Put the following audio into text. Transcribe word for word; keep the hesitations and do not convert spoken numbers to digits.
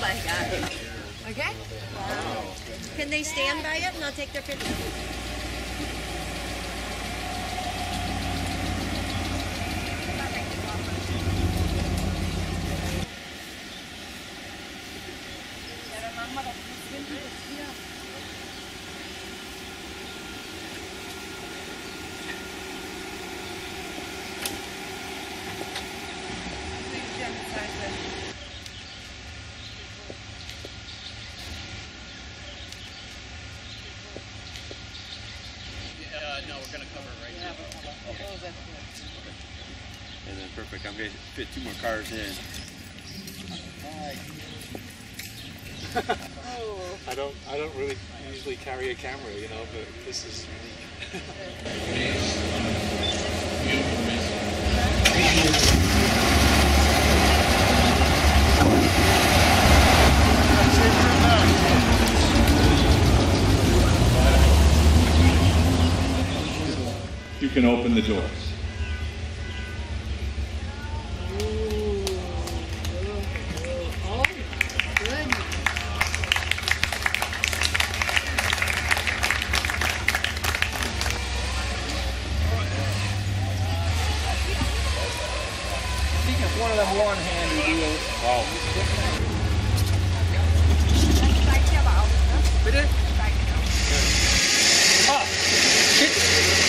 my God. Okay? Wow. Can they stand by it and I'll take their picture? No, we're gonna cover it right now. Okay. And then perfect. I'm gonna fit two more cars in. I don't. I don't really usually carry a camera, you know, but this is unique. You can open the doors. I think it's one of them one-handed wheels. Wow. Bitte? Ah, shit.